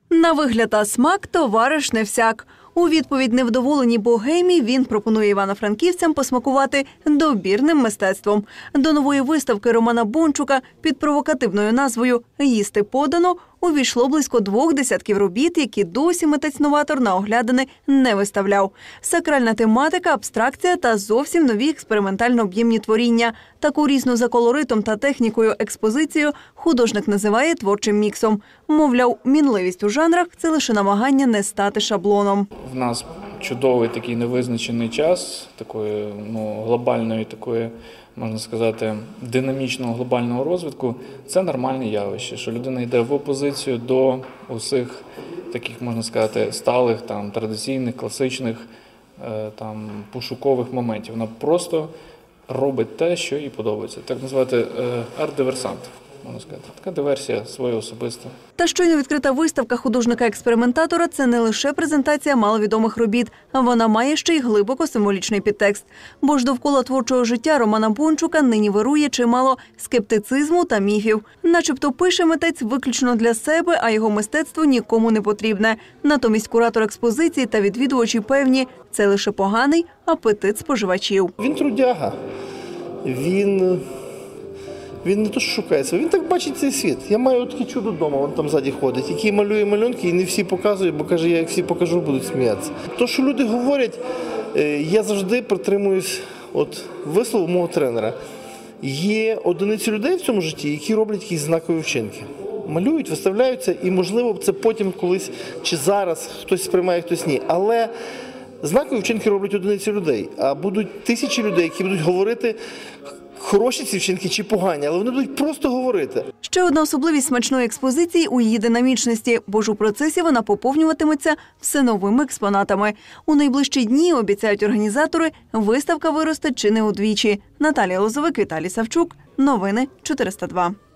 На вигляд та смак товариш не всяк. У відповідь невдоволеній богемі він пропонує івано-франківцям посмакувати добірним мистецтвом. До нової виставки Романа Бончука під провокативною назвою «Їсти подано» увійшло близько 20 робіт, які досі митець-новатор на оглядини не виставляв. Сакральна тематика, абстракція та зовсім нові експериментально-об'ємні творіння. Таку різну за колоритом та технікою експозицію художник називає творчим міксом. Мовляв, мінливість у жанрах – це лише намагання не стати шаблоном. В нас чудовий такий невизначений час, такої глобальної, такої, можна сказати, динамічного глобального розвитку. Це нормальне явище, що людина йде в опозицію до усіх таких, можна сказати, сталих, традиційних, класичних, пошукових моментів. Вона просто робить те, що їй подобається. Так називати арт-диверсант. Можна сказати, така диверсія своя особиста. Та щойно відкрита виставка художника-експериментатора – це не лише презентація маловідомих робіт, а вона має ще й глибоко символічний підтекст. Бо ж довкола творчого життя Романа Бончука нині вирує чимало скептицизму та міфів. Начебто пише митець виключно для себе, а його мистецтво нікому не потрібне. Натомість куратор експозиції та відвідувачі певні – це лише поганий апетит споживачів. Він трудяга, він не то, що шукається, він так бачить цей світ. Я маю таке чудо вдома, він там ззаді ходить, який малює малюнки і не всі показує, бо каже, я як всі покажу, будуть сміятися. То, що люди говорять, я завжди притримуюсь вислову мого тренера. Є одиниці людей в цьому житті, які роблять якісь знакові вчинки. Малюють, виставляються і, можливо, це потім колись чи зараз хтось сприймає, хтось ні. Але знакові вчинки роблять одиниці людей, а будуть тисячі людей, які будуть говорити, хороші ці вчинки чи погані, але вони будуть просто говорити. Ще одна особливість смачної експозиції у її динамічності, бо ж у процесі вона поповнюватиметься все новими експонатами. У найближчі дні, обіцяють організатори, виставка виросте чи не удвічі. Наталія Лозовик, Віталій Савчук. Новини 402.